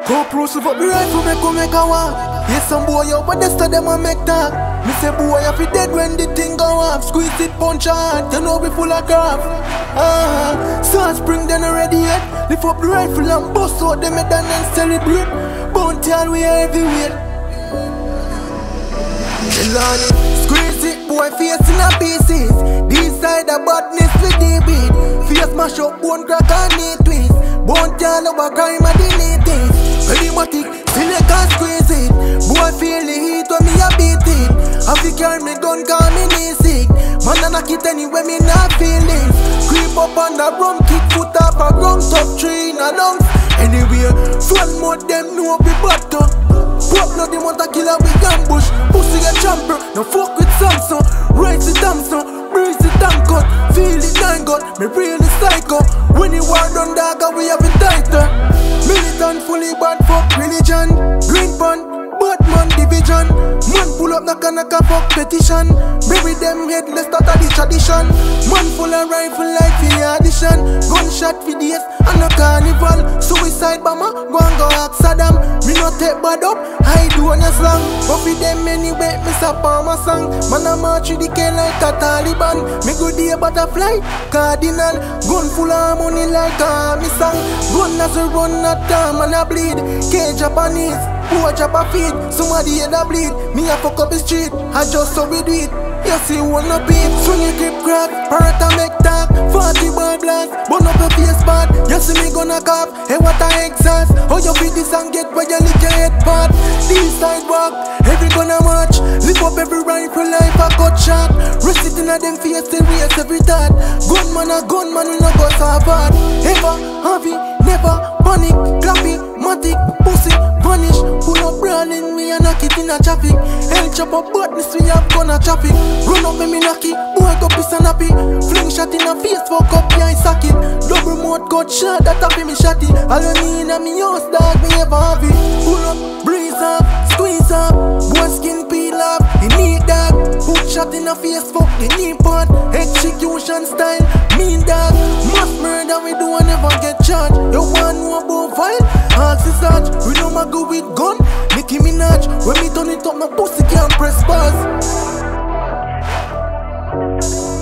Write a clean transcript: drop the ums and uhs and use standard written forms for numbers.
Go proof up the rifle, make a walk. Yes, some boy out, but the them a make talk. Me say boy, if you dead when the thing go off, squeeze it, punch hard, you know we full of graph. Sun spring then already yet. Lift up the rifle and bust out them head and celebrate. Bounty all we are heavyweight. Lord, squeeze it, boy, face in a pieces. This side of badness with the beat. Face mash up, bone crack and knee twist. Bounty all over crime and delete it. Perimatic, still I can't squeeze it. Boy, feel the heat when me a beat it. Have to carry me gun, call me knee sick. Man, I knock it anyway, me not feel it. Creep up on the rum, kick foot up a ground, top tree in a lungs. Anyway, one more them know we butter. Pop no, they want a killer with ambush. Pussy a champer, no fuck with Samsung. Rise the Samsung, breeze the tank cut. Feel the nine gun, me really psycho. When you war done dagger, we have it tighter. Militant fully bad fuck religion. Green pun, bad man division. Man pull up knock fuck petition. Bury them headless, that a the tradition. Man full of rifle like for the audition. Gunshot for days and a carnival. Suicide bomber, go and go ask Saddam. Me not take bad up, I do on your slang. But for them anyway, me sap on my song. Man a march with the K like a Taliban. Me good day butterfly, cardinal. Gun full of money like a me song. Gun as a run at time and a bleed. K Japanese, poor drop a feed. Somebody head a bleed, me a fuck up the street. I just so we do it. You see one up it, swing your grip crack. Parrot make talk, 40 bar blast. Burn up your face bad, you see me gonna cop. Hey what a exhaust, how you beat this and get where you lick your head part. This sidewalk, every gonna march. Lift up every rifle life a cut shot. Rest it in a them face, they race every thought. Gunman a gunman, we no go so hard. Ever, heavy, never, panic, clappy, matic, pussy, vanish. Pull up brawling me and knock it in a traffic. Hell chop up badness, we have gonna traffic. Run up me knocky, boy go piss and happy. Fling shot in a face, fuck up yeah I sock it. Double mode cut shot, that happy me shotty. All you need a me house dog, me ever have it. Pull up, breeze up, squeeze up. Boy skin peel up, he need that. Hook shot in a face, fuck the knee part. Execution style, mean dog. Mass murder we do and never get charged. You want know about file? Ask the search, we know my go with gun. Nicki Minaj, when me turn it up, my pussy can't press pause.